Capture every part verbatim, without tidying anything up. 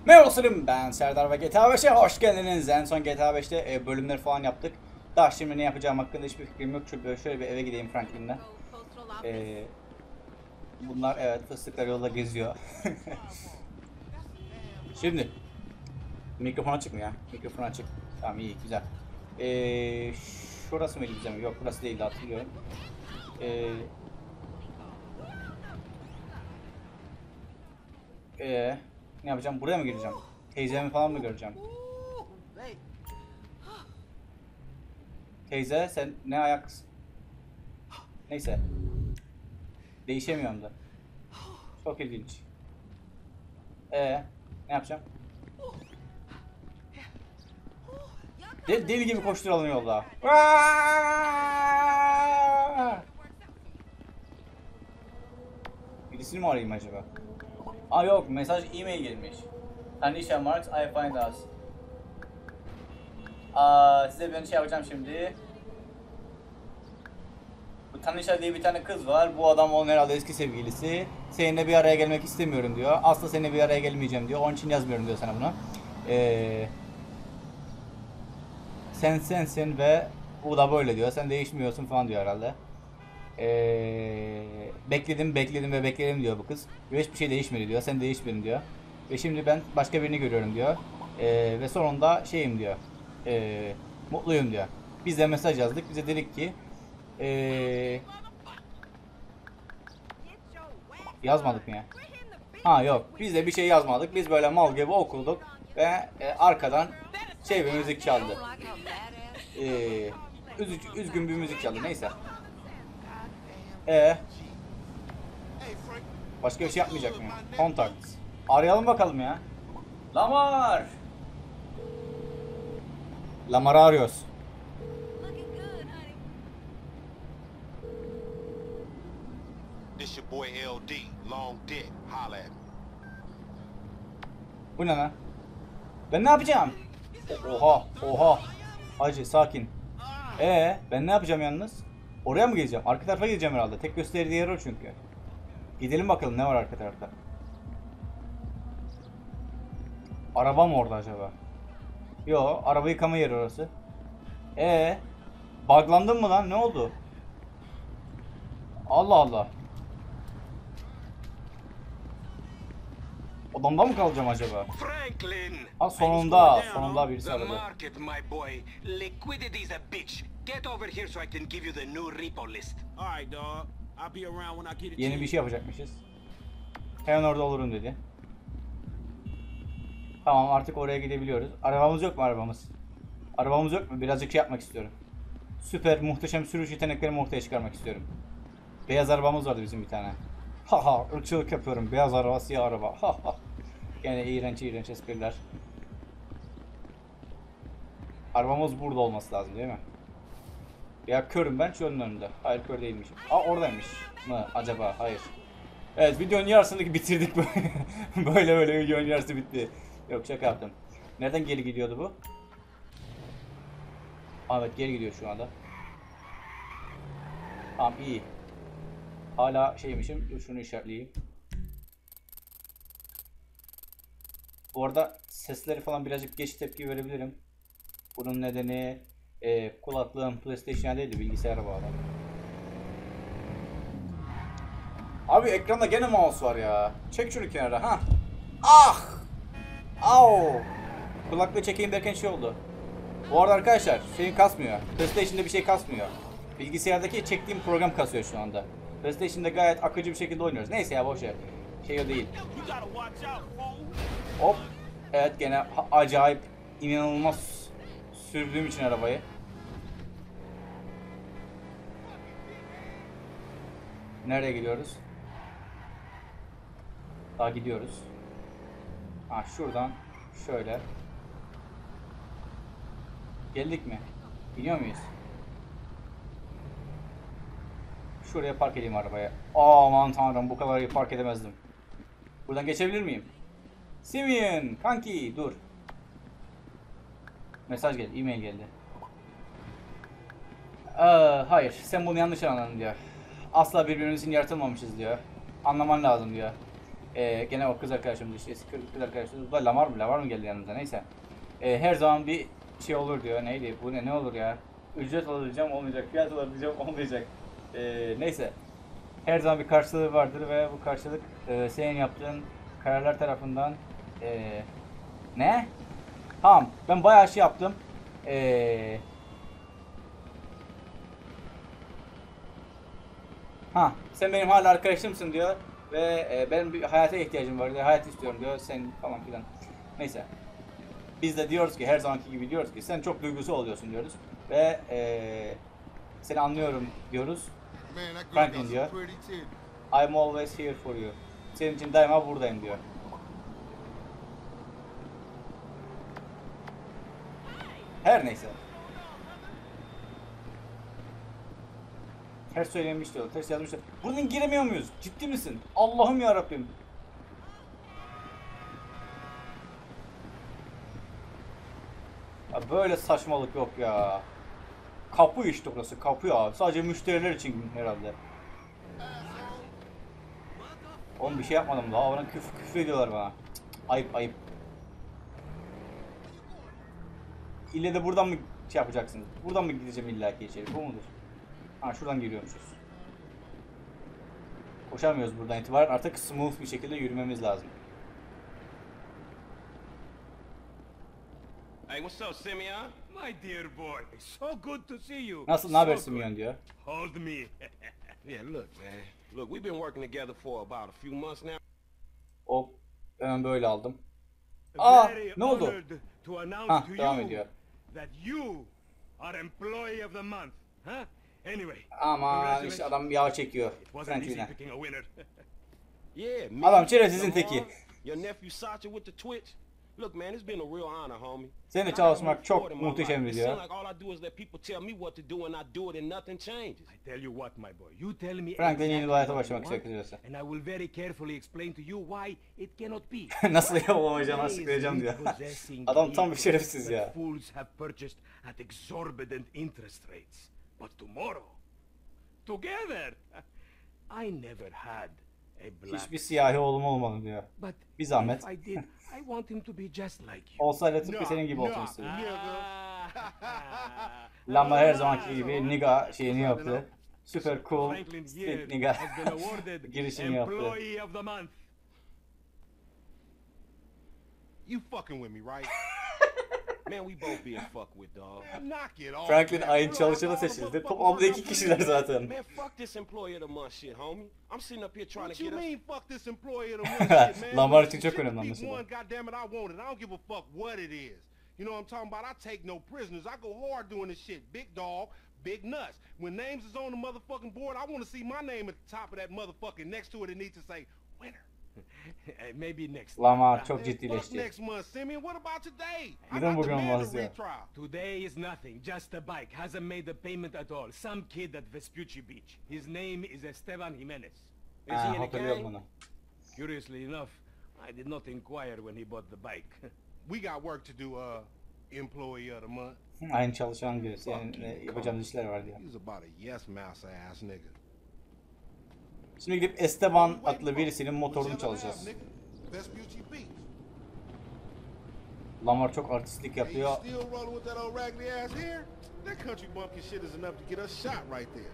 Merhaba dostlarım, ben Serdar ve G T A beşe hoş geldiniz. En son G T A beşte e, bölümleri falan yaptık. Daha şimdi ne yapacağım hakkında hiçbir fikrim yok. Çünkü şöyle bir eve gideyim Franklin'le. E, bunlar evet fıstıklar yolda geziyor. Şimdi mikrofon açık mı ya? Mikrofon açık. Tamam, iyi, güzel. E, şurası mıydı bizim? Yok, burası değildi, hatırlıyorum. E, e, ne yapacağım? Buraya mı gireceğim? Teyzemi falan mı göreceğim? Teyze sen ne ayaksın? Neyse. Değişemiyorum da. Çok ilginç. Ee, ne yapacağım? De deli gibi koşturalım yolda. Aaaaaa! Birisini mi arayayım acaba? Aa yok, mesaj e-mail gelmiş. Tanisha Marks, I find us. Aa, size ben şey yapacağım şimdi. Bu Tanisha diye bir tane kız var. Bu adam onun herhalde eski sevgilisi. Seninle bir araya gelmek istemiyorum diyor. Asla seninle bir araya gelmeyeceğim diyor. Onun için yazmıyorum diyor sana buna. Eee... Sen sensin ve bu da böyle diyor. Sen değişmiyorsun falan diyor herhalde. Ee, bekledim bekledim ve bekledim diyor bu kız. Ve hiçbir şey değişmedi diyor. Sen değişmedin diyor. Ve şimdi ben başka birini görüyorum diyor. Ee, ve sonunda şeyim diyor. Ee, mutluyum diyor. Biz de mesaj yazdık. Bize dedik ki ee, yazmadık mı ya? Ha yok. Biz de bir şey yazmadık. Biz böyle mal gibi okuduk. Ve e, arkadan şey bir müzik çaldı. Ee, üzücü, üzgün bir müzik çaldı. Neyse. Ee, başka bir şey yapmayacak mı? Kontakt. Arayalım bakalım ya. Lamar. Lamar'ı arıyoruz. This your boy L D, Long Dick, holla at me. Bu ne lan? Ben ne yapacağım? Oha, oha. Hacı sakin. Ee, ben ne yapacağım yalnız? Oraya mı gideceğim? Arka tarafa gideceğim herhalde. Tek gösterdiği yer o çünkü. Gidelim bakalım ne var arka tarafta. Araba mı orada acaba? Yo, araba yıkama yeri orası. Ee, buglandın mı lan? Ne oldu? Allah Allah. Odamda mı kalacağım acaba? Franklin. Ha sonunda, sonunda birisi The aradı. market, my boy. Liquidity is a bitch. Get over here so I can give you the new repo list. All right, dog. I'll be around when I get a Yeni bir şey yapacakmışız. Hemen orada olurum dedi. Tamam, artık oraya gidebiliyoruz. Arabamız yok mu arabamız? Arabamız yok mu? Birazcık şey yapmak istiyorum. Süper, muhteşem sürüş yeteneklerimi ortaya çıkarmak istiyorum. Beyaz arabamız vardı bizim bir tane. Haha, ırkçılık yapıyorum. Beyaz araba, siyah araba. Haha. Gene iğrenç iğrenç espriler. Arabamız burada olması lazım değil mi? Ya körüm ben, şunun önünde. Hayır, kör değilmişim. Aa, oradaymış mı acaba? Hayır. Evet, videonun yarısını bitirdik böyle. böyle böyle videonun yarısı bitti. Yok, şaka yaptım. Nereden geri gidiyordu bu? Evet, geri gidiyor şu anda. Tamam, iyi. Hala şeymişim. Dur şunu işaretleyeyim. Bu arada sesleri falan birazcık geç tepki verebilirim. Bunun nedeni e, kulaklığım PlayStation'a değil de bilgisayara bağlı. Abi ekranda gene mouse var ya. Çek şunu kenara ha. Ah! Au! Kulaklığı çekeyim derken şey oldu. Bu arada arkadaşlar şeyin kasmıyor. PlayStation'da bir şey kasmıyor. Bilgisayardaki çektiğim program kasıyor şu anda. PlayStation'da gayet akıcı bir şekilde oynuyoruz. Neyse ya, boş ver. Şey o değil. Hop. Evet, gene acayip inanılmaz sürdüğüm için arabayı. Nereye gidiyoruz? Daha gidiyoruz. Ha, şuradan şöyle. Geldik mi? Biliyor muyuz? Şuraya park edeyim arabaya. Aman tanrım, bu kadar iyi park edemezdim. Buradan geçebilir miyim? Simeon, kanki dur. Mesaj geldi, e-mail geldi. Ee, hayır, sen bunu yanlış anladın diyor. Asla birbirimizin yaratılmamışız diyor. Anlaman lazım diyor. Ee, gene o kız arkadaşımız işte eski kız arkadaşımız. Bu da Lamar mı? Lamar mı geldi yanımıza neyse. Ee, her zaman bir şey olur diyor. Neydi? Bu ne? Ne olur ya? Ücret alacağım olmayacak. Fiyat alacağım olmayacak. Ee, neyse. Her zaman bir karşılığı vardır ve bu karşılık e, senin yaptığın kararlar tarafından e, ne? Tamam. Ben bayağı şey yaptım. Eee Ha, sen benim hala arkadaşımsın diyor ve e, benim bir hayata ihtiyacım var diyor, hayat istiyorum diyor, sen falan filan. Neyse. Biz de diyoruz ki her zamanki gibi diyoruz ki sen çok duygusal oluyorsun diyoruz ve e, seni anlıyorum diyoruz. Franklin diyor. I'm always here for you. Senin için daima buradayım diyor. Her neyse. Ters söylemiş diyor, ters yazmışlar. Buradan giremiyor muyuz? Ciddi misin? Allah'ım ya Rabbim. Ya böyle saçmalık yok ya. Kapı işte burası, kapı ya. Sadece müşteriler için herhalde. Oğlum bir şey yapmadım daha, bana küfür, küfür ediyorlar bana. Cık, ayıp ayıp. İlle de buradan mı şey yapacaksınız? Buradan mı gideceğim illaki içeri? Bu mudur? Ha, şuradan giriyormuşuz. Koşamıyoruz buradan itibaren, artık smooth bir şekilde yürümemiz lazım. Hey, what's up, Simeon? My dear boy, so good to see you. Nasıl, ne haber So Simeon good. diyor. Hold me. Yeah, look, man. Look, we've been working together for about a few months now. O hemen böyle aldım. Aa, Very ne oldu? honored to announce Hah, to devam you ediyor. that you are employee of the month. Huh? Anyway. Aman congratulations. işte adam yağ çekiyor It wasn't easy Franklin'e. picking a winner. Yeah, me, Adam şerefsizin Lamar, teki. Your nephew Sacha with the Twitch. Look, man, it's been a real honor, homie. Seninle I çalışmak gotta çok move forward in my muhteşem life. It diyor. seems like all I do is let people tell me what to do and I do it and nothing changes. I tell you what, my boy. You tell me Franklin yeni bir exactly hayata what you başlamak want, istiyorsa. and I will very carefully explain to you why it cannot be. Nasıl yapamayacağım, açıklayacağım diyor. Adam tam bir şerefsiz ya. Fools have purchased at exorbitant interest rates. But tomorrow, together, I never had a black. Hiçbir siyahi oğlum olmadı diyor. But Bir zahmet. if I did, I want him to be just like you. Olsaydı tıpkı senin gibi olsun istedim. Ah. Lamar her zamanki gibi nigga şeyini yaptı. Super cool, Franklin street here nigga has been awarded girişini yaptı. Employee of the Month. You fucking with me, right? Man, we both being fucked with, dog. Knock it off. Franklin man. ayın çalışanı seçildi. Toplamda iki kişiler zaten. Man, fuck this employee of the month shit, homie. I'm sitting up here trying What to you get us... mean fuck this employee of the month shit, man? Lamar Look, için the çok shit önemli beat anlaşılan. one, goddammit, I want it. I don't give a fuck what it is. You know what I'm talking about? I take no prisoners. I go hard doing this shit. Big dog, big nuts. When names is on the motherfucking board, I want to see my name at the top of that motherfucking next to it. It needs to say winner. Eh, Maybe next. Lamar time. çok Man, fuck ciddileşti. next month, Simeon. What about today? I Neden got bugün demand olmaz a ya? retrial. Today is nothing, just a bike. Hasn't made a payment at all. Some kid at Vespucci Beach. His name is Esteban Jimenez. Is he Ha, in the hatırlıyorum gang? bunu. Curiously enough, I did not inquire when he bought the bike. We got work to do, uh, employee of the month. Aynı çalışan diyor. Senin e, yapacağımız işler var diyor. He's about a yes mouse ass nigga. Şimdi gidip Esteban adlı birisinin motorunu çalışacağız. Vespucci Beach. Lamar çok artistlik Hey, you yapıyor. still rolling with that old raggedy ass here? That country bumpkin shit is enough to get us shot right there.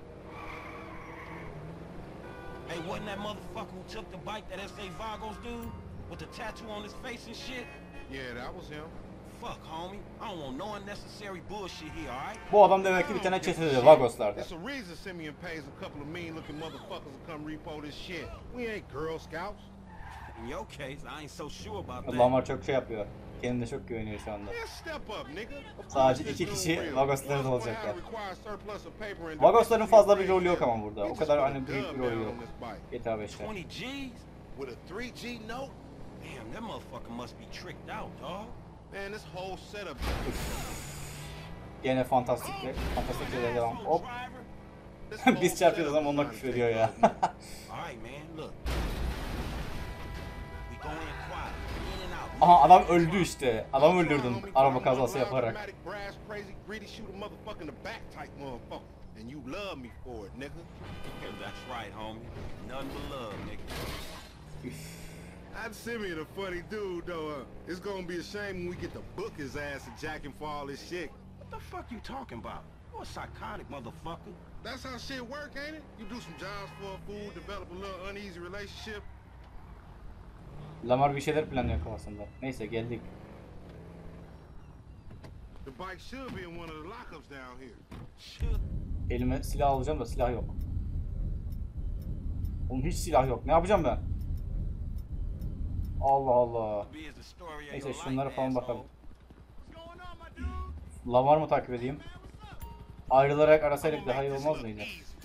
Hey, wasn't that motherfucker who took the bike that S A Vagos dude? With the tattoo on his face and shit? Yeah, that was him. Fuck, homie. I don't want no unnecessary bullshit here, alright? Bu adam demek ki bir tane çetede, Vagoslar'da. It's a reason Simeon pays a couple of mean looking motherfuckers to come repo this shit. We ain't Girl Scouts. In your case, I ain't so sure about that. Lamar çok şey yapıyor. Kendine çok güveniyor şu anda. Man, step up, nigga. Of Sadece course iki this kişi dude real. Vagosların One olacaklar. will have required surplus of paper and Vagosların the fazla bir rest of rolü yok the ama burada. We O just kadar put a hani büyük bir dub rolü down yok. on this bike. G T A beşte. twenty G's? With a three G note? Damn, that motherfucker must be tricked out, dog. Man, this whole setup. Gene fantastikle. Fantastik şeyler devam. Hop. this whole Biz çarpıyoruz setup ama onlar is küfür trying to ediyor take ya. over. Alright, man, look. We go in quiet, in and out. Aha adam öldü işte. Adam öldürdün araba kazası yaparak. Dramatic, brass, crazy, greedy, shoot a motherfucker in the back type motherfucker. And you love me for it, nigga. That's right, homie. Nothing but love, nigga. That Simeon a funny dude though. Uh, it's gonna be a shame when we get to book his ass and jack him for all this shit. What the fuck you talking about? You a psychotic motherfucker. That's how shit work, ain't it? You do some jobs for a fool, develop a little uneasy relationship. Lamar bir şeyler planlıyor kafasında. Neyse geldik. The bike should be in one of the lockups down here. Should Elime silah alacağım da silah yok. Oğlum hiç silah yok. Ne yapacağım ben? Allah Allah. be as the story of Neyse your life, şunlara falan asshole. bakalım. Lamar mı takip edeyim? Ayrılarak arasaydık daha iyi olmaz mıydı?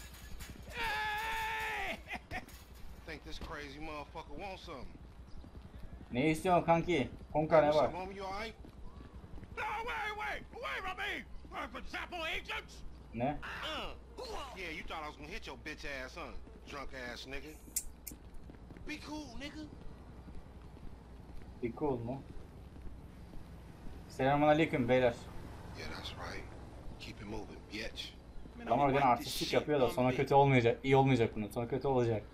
Think this crazy motherfucker wants something. Ne istiyorsun kanki? Konka ne What's var? up, homie? You alright? No, wait, wait, away from me! We're Gestapo agents! Ne? Uh. Yeah, you thought I was gonna hit your bitch ass, huh? Drunk ass nigga. Be cool, nigga. Bir cool mu? Selamünaleyküm beyler. Yeah, that's right. Keep it moving, bitch. Man, Lamar I'ma gene wipe this artistlik shit yapıyor da from sonra me. kötü olmayacak. İyi olmayacak bunun. Sonra kötü olacak.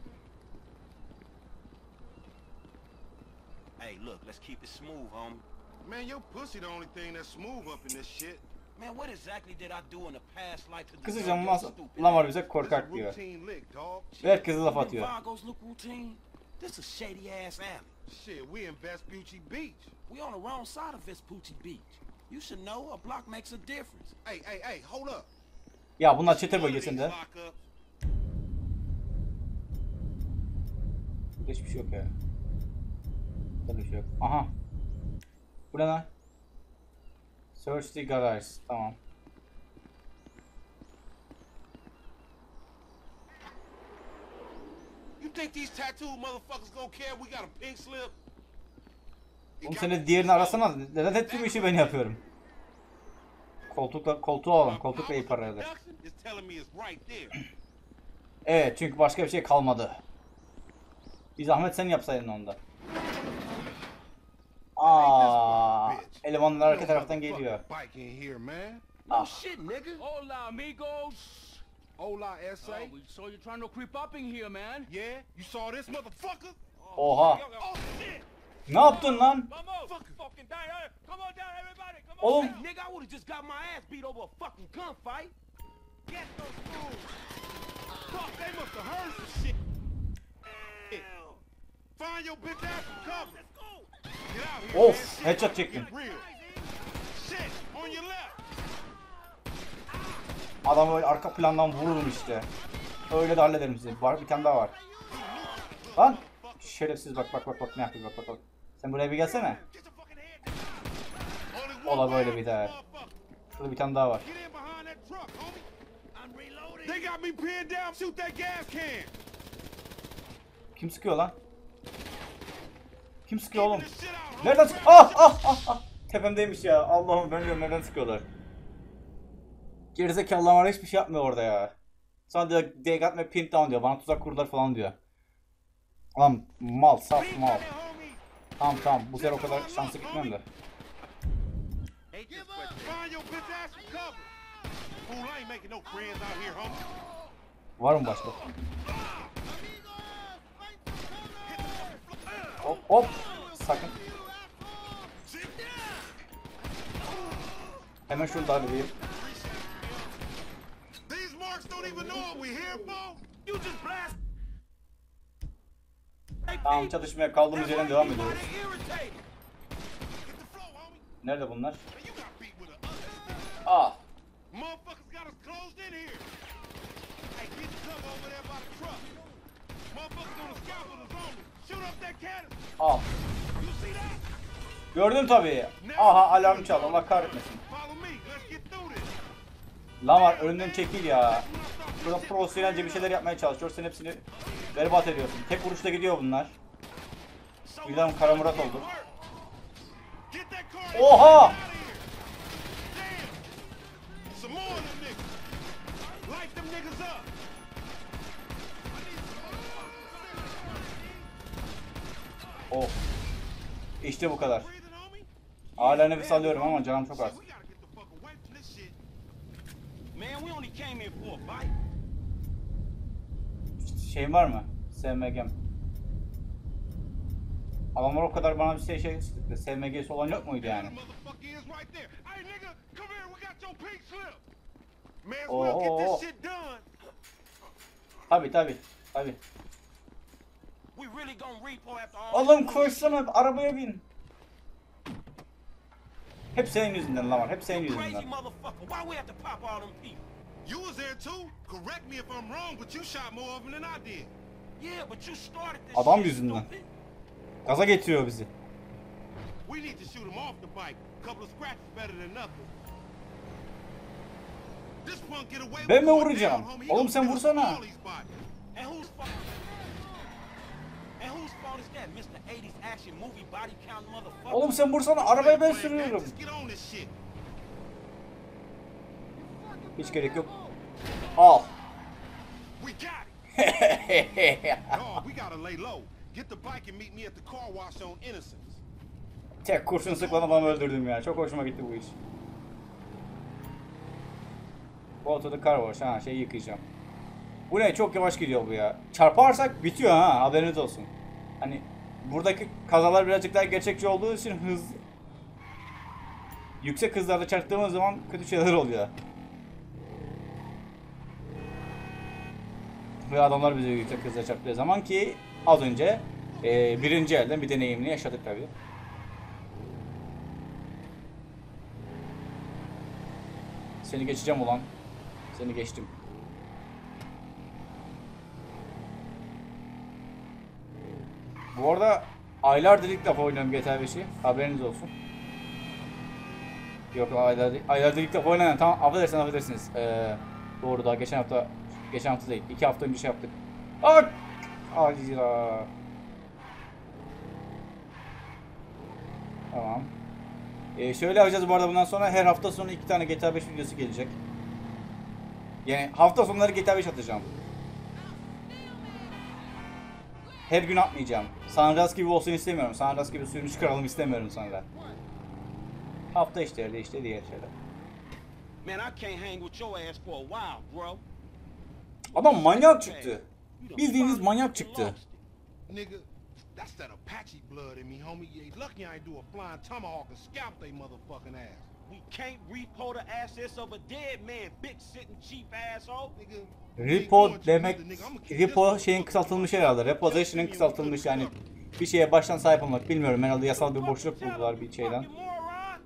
Hey, look, let's keep it smooth, homie. Man, your pussy the only thing that's smooth up in this shit. Man, what exactly did I do in the past life to Kısaca deserve your mas stupid Lamar ass? bize It's a korkak diyor. routine lick, dog. Ve herkese laf You atıyor. Vagos look routine? This a shady ass alley. Shit, we in Vespucci Beach. We on the wrong side of Vespucci Beach. You should know a block makes a difference. Hey, hey, hey, hold up. Ya bunlar çete One of bölgesinde. these lockups, Burada hiçbir şey yok ya. Burada bir şey yok. Aha. Bu ne lan? Search the garage. Tamam. You think these tattooed motherfuckers gonna care we got a pink slip? Oğlum sen de diğerini arasana. Neden hep tüm işi ben yapıyorum? Koltukla, koltuğu alalım. Koltukla iyi para eder. It's telling me it's right there. Evet çünkü başka bir şey kalmadı. Bir zahmet sen yapsaydın onda. Aa, elemanlar arka taraftan geliyor. Bike in here, man. No Ah. shit, nigga. Hola, amigos. Hola, S A. Oh, we saw you trying to creep up in here, man. Yeah, you saw this motherfucker? Oha. Oh shit! Ne yaptın lan? Vamos, fucking down. Hey, come on down, everybody. Come on. Oğlum. Hey, nigga, I would've just got my ass beat over a fucking gunfight. Get those fools! Fuck, they must have heard some shit. Find your bitch ass some cover. Get out here, Of, man. Shit headshot about to çektim. get real. Shit, on your left. Adam böyle arka plandan vururum işte. Öyle de hallederim sizi. Var bir tane daha var. Lan. Şerefsiz bak bak bak bak ne yapıyor bak bak bak. Sen buraya bir gelsene. Get your fucking head. Only one Ola böyle way bir out daha. this motherfucker. Şurada bir tane daha var. Get in behind that truck, homie. I'm reloading. They got me pinned down. Shoot that gas can. Kim sıkıyor lan? Kim sıkıyor oğlum? This shit out, homie. Nereden sık? Ah ah ah ah. Tepemdeymiş ya. Allah'ım ben diyorum nereden sıkıyorlar. Gerizekalılar var hiçbir şey yapmıyor orada ya. Sonra diyor they got me pinned down diyor. Bana tuzak kurdular falan diyor. Lan mal saf Beat mal. that, homie. Tamam tamam bu sefer o kadar şanslı gitmem de. Hate this question. Find your bitch ass some cover. Fool, I ain't making no friends out here, homie. Var mı başka? Hop hop. Sakın. Hemen şunu da halledeyim. These marks don't even know what we here for. You just blast. Tamam çatışmaya kaldığımız yerden devam ediyoruz. They irritated. Hit the floor, homie. Nerede bunlar? Man, you got beat with a Ah. motherfuckers got us closed in here. Hey, get the cover over there by the truck. Motherfuckers on the scaffolders on me. Shoot up that cannon. Al. You see that? Gördüm tabii. Aha alarm çal. Allah kahretmesin. Follow me. Let's get through this. Lamar önünden çekil ya. Şurada profesyonelce bir şeyler yapmaya çalışıyor. Sen hepsini berbat ediyorsun. Tek vuruşta gidiyor bunlar. Birden Kara Murat oldu. Get that car. Oha! Get out of here. Damn. Some more of them niggas. Light them niggas up. Of. İşte bu kadar. Breathing, homie? Hala nefes alıyorum ama canım çok az. We gotta get the fuck away from this shit. Man, we only came here for a bite. Şeyin var mı? S M G'm. Adamlar o kadar bana bir şey, şey S M G'si olan yok muydu yani? Motherfucker is right there. Hey nigga, come here. We got your pink slip. Man, Oh, we'll get oh, oh. this shit done. Tabi tabi tabi. We really gonna repo after all Oğlum this koşsana arabaya bin. Hep senin yüzünden lan var. Hep senin crazy yüzünden. motherfucker. Why we have to pop all them people? You was there too. Correct me if I'm wrong, but you shot more of them than I did. Yeah, but you started this Adam shit, yüzünden. stupid. Gaza getiriyor bizi. We need to shoot him off the bike. Couple of scratches better than nothing. This punk get away Ben with mi going vuracağım? down, homie. He Oğlum gonna sen kill us vursana. all these bodies. And whose fault? And whose fault is that, Mister eighties action movie body count motherfucker? Oğlum sen vursana arabayı ben Playing sürüyorum. that, just get on this shit. Hiç gerek yok. Al. We got it. Dog, we gotta lay low. Get the bike and meet me at the car wash on Innocence. Tek kurşun sıkmadan adamı öldürdüm ya. Çok hoşuma gitti bu iş. Go to the car wash. Ha şey yıkayacağım. Bu ne? Çok yavaş gidiyor bu ya. Çarparsak bitiyor ha. Haberiniz olsun. Hani buradaki kazalar birazcık daha gerçekçi olduğu için hız... Yüksek hızlarda çarptığımız zaman kötü şeyler oluyor. Ve adamlar bizi yüksek hızla çarptığı zaman ki az önce e, birinci elden bir deneyimini yaşadık tabii. Seni geçeceğim ulan. Seni geçtim. Bu arada aylardır ilk defa oynuyorum G T A beşi. Haberiniz olsun. Yok aylardır, aylardır ilk defa oynayan. Tamam affedersiniz affedersiniz. Ee, doğru daha geçen hafta geçen hafta değil. iki hafta önce şey yaptık. Ak! Acira. Tamam. Ee, şöyle yapacağız bu arada bundan sonra her hafta sonu iki tane G T A beş videosu gelecek. Yani hafta sonları G T A beş atacağım. Her gün atmayacağım. San Andreas gibi olsun istemiyorum. San Andreas gibi sürmüş kralım istemiyorum sonra. Hafta işleri işte diğer şeyler. Man, I can't hang with your ass for a while, bro. Adam manyak çıktı. Bildiğiniz manyak çıktı. Nigga, that's that Apache blood in me, homie. You ain't lucky I ain't do a flying tomahawk and scalp they motherfucking ass. We can't repo the assets of a dead man, big sitting cheap asshole. Nigga, Repo demek, repo şeyin kısaltılmış herhalde. Repossession'ın kısaltılmış yani bir şeye baştan sahip olmak bilmiyorum. Herhalde yasal bir boşluk buldular bir şeyden. Fucking moron.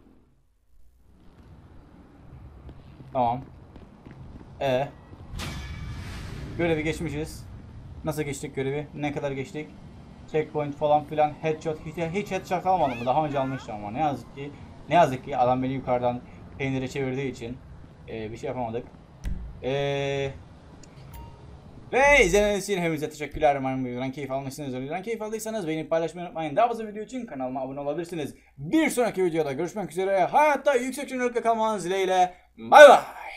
Tamam. E görevi geçmişiz. Nasıl geçtik görevi? Ne kadar geçtik? Checkpoint falan filan, headshot hiç, hiç headshot almadım mı? Daha önce almıştım ama ne yazık ki ne yazık ki adam beni yukarıdan peynire çevirdiği için e, bir şey yapamadık. Eee Ve izlediğiniz için hepinize teşekkürler. Umarım videodan keyif almışsınızdır. Videodan keyif aldıysanız beğenip paylaşmayı unutmayın. Daha fazla video için kanalıma abone olabilirsiniz. Bir sonraki videoda görüşmek üzere. Hayatta yüksek yönlülükle kalmanız dileğiyle. Bay bay.